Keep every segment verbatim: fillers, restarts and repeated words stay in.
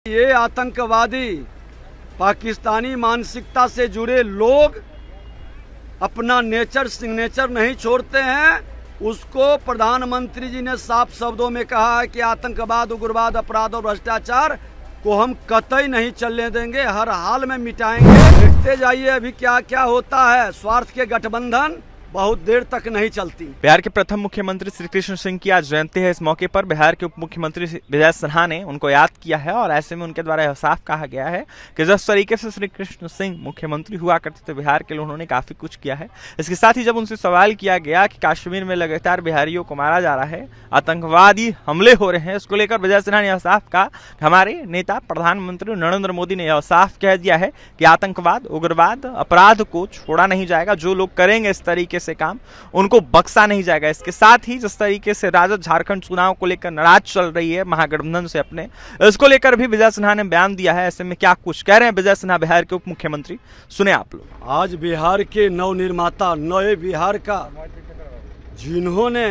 ये आतंकवादी पाकिस्तानी मानसिकता से जुड़े लोग अपना नेचर सिग्नेचर नहीं छोड़ते हैं। उसको प्रधानमंत्री जी ने साफ शब्दों में कहा है कि आतंकवाद, उग्रवाद, अपराध और भ्रष्टाचार को हम कतई नहीं चलने देंगे, हर हाल में मिटाएंगे। देखते जाइए अभी क्या क्या होता है। स्वार्थ के गठबंधन बहुत देर तक नहीं चलती। बिहार के प्रथम मुख्यमंत्री श्री कृष्ण सिंह की आज जयंती है। इस मौके पर बिहार के उप मुख्यमंत्री विजय सिन्हा ने उनको याद किया है और ऐसे में उनके द्वारा यह साफ कहा गया है कि जिस तरीके से श्री कृष्ण सिंह मुख्यमंत्री हुआ करते थे बिहार के लिए, उन्होंने काफी कुछ किया है। इसके साथ ही जब उनसे सवाल किया गया कि कश्मीर में लगातार बिहारियों को मारा जा रहा है, आतंकवादी हमले हो रहे हैं, इसको लेकर विजय सिन्हा ने यह साफ कहा कि हमारे नेता प्रधानमंत्री नरेंद्र मोदी ने यह साफ कह दिया है कि आतंकवाद, उग्रवाद, अपराध को छोड़ा नहीं जाएगा। जो लोग करेंगे इस तरीके से काम, उनको बख्शा नहीं जाएगा। इसके साथ ही जिस तरीके से राजद झारखंड चुनाव को लेकर नाराज चल रही है महागठबंधन से अपने, इसको लेकर भी विजय सिन्हा ने बयान दिया है। ऐसे में क्या कुछ कह रहे हैं विजय सिन्हा, बिहार के उप मुख्यमंत्री, सुने आप लोग। आज बिहार के नव निर्माता, नए बिहार का जिन्होंने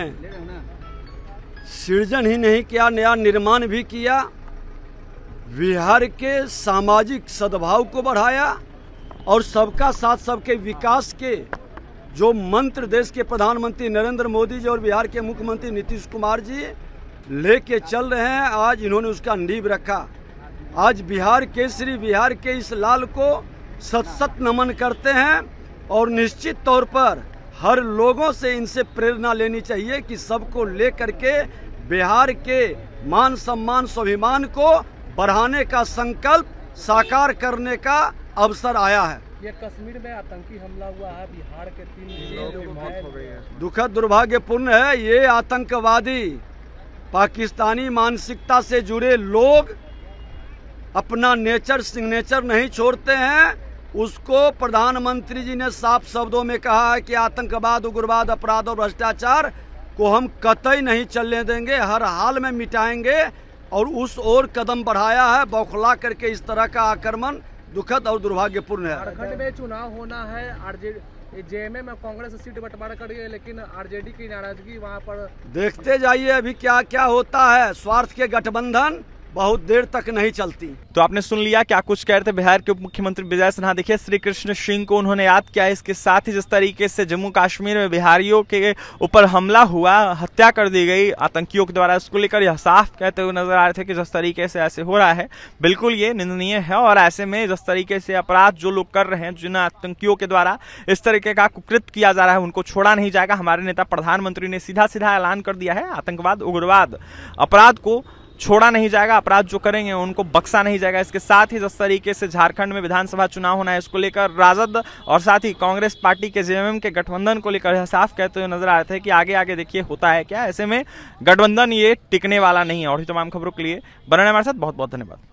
सृजन ही नहीं किया, नया निर्माण भी किया, बिहार के सामाजिक सद्भाव को बढ़ाया और सबका साथ सबके विकास के जो मंत्र देश के प्रधानमंत्री नरेंद्र मोदी जी और बिहार के मुख्यमंत्री नीतीश कुमार जी लेके चल रहे हैं, आज इन्होंने उसका नींव रखा। आज बिहार केसरी, बिहार के इस लाल को सत सत नमन करते हैं और निश्चित तौर पर हर लोगों से इनसे प्रेरणा लेनी चाहिए कि सबको लेकर के बिहार के मान सम्मान स्वाभिमान को बढ़ाने का संकल्प साकार करने का अवसर आया है। ये कश्मीर में आतंकी हमला हुआ है, बिहार के तीन लोगों की मौत हो गई है। दुखद दुर्भाग्यपूर्ण है। ये आतंकवादी पाकिस्तानी मानसिकता से जुड़े लोग अपना नेचर सिग्नेचर नहीं छोड़ते हैं। उसको प्रधानमंत्री जी ने साफ शब्दों में कहा है कि आतंकवाद, उग्रवाद, अपराध और भ्रष्टाचार को हम कतई नहीं चलने देंगे, हर हाल में मिटाएंगे। और उस ओर कदम बढ़ाया है। बौखला करके इस तरह का आक्रमण दुखद और दुर्भाग्यपूर्ण है। झारखंड में चुनाव होना है, आरजेडी जेएमएम में कांग्रेस सीट बंटवारा कर गई, लेकिन आरजेडी की नाराजगी वहां पर। देखते जाइए अभी क्या क्या होता है। स्वार्थ के गठबंधन बहुत देर तक नहीं चलती। तो आपने सुन लिया क्या कुछ कह रहे थे बिहार के उप मुख्यमंत्री विजय सिन्हा। देखिए, श्री कृष्ण सिंह को उन्होंने याद किया। इसके साथ ही जिस तरीके से जम्मू कश्मीर में बिहारियों के ऊपर हमला हुआ, हत्या कर दी गई आतंकियों के द्वारा, इसको लेकर यह साफ कहते हुए नजर आ रहे थे कि जिस तरीके से ऐसे हो रहा है बिल्कुल ये निंदनीय है। और ऐसे में जिस तरीके से अपराध जो लोग कर रहे हैं, जिन आतंकियों के द्वारा इस तरीके का कुकृत किया जा रहा है, उनको छोड़ा नहीं जाएगा। हमारे नेता प्रधानमंत्री ने सीधा सीधा ऐलान कर दिया है, आतंकवाद, उग्रवाद, अपराध को छोड़ा नहीं जाएगा, अपराध जो करेंगे उनको बख्शा नहीं जाएगा। इसके साथ ही जिस तरीके से झारखंड में विधानसभा चुनाव होना है, इसको लेकर राजद और साथ ही कांग्रेस पार्टी के जेएमएम के गठबंधन को लेकर साफ कहते हुए नजर आ रहे थे कि आगे आगे देखिए होता है क्या। ऐसे में गठबंधन ये टिकने वाला नहीं है। और तमाम खबरों के लिए बने हमारे साथ। बहुत बहुत धन्यवाद।